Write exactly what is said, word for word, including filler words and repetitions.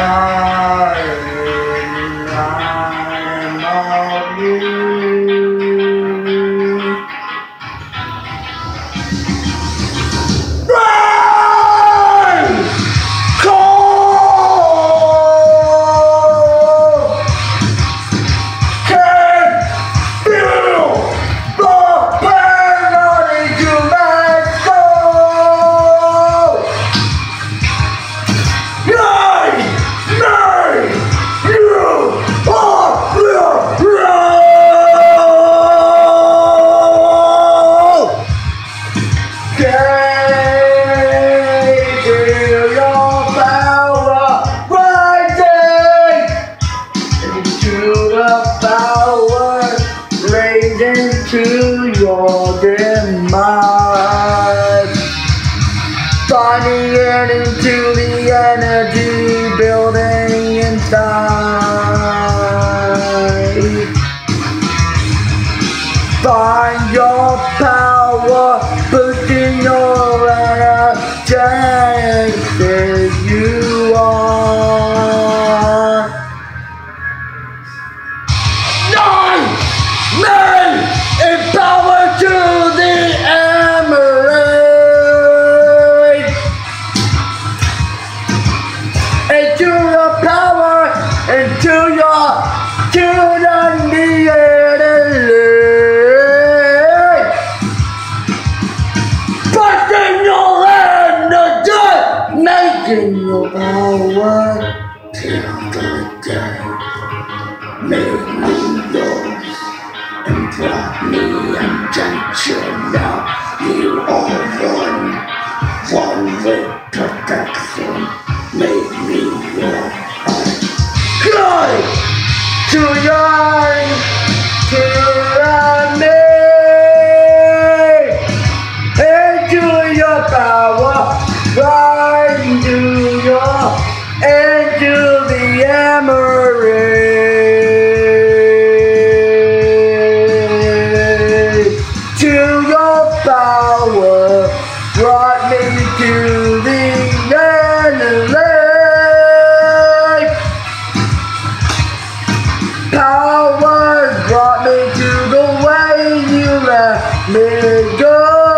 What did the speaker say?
To your demise, finding it into the energy building inside. Find your power, pushing your energy as you are. Nine men! In power to the ameirraid, into your power, into your to the needed, pushing your energy, making your power till the day. Make me yours. And brought me intentional. You are one, one with perfection. Make me your heart. Glory to your, to me, into your power, right into your, into the ameirraid. To your power, brought me to the end. Power brought me to the way you let me go.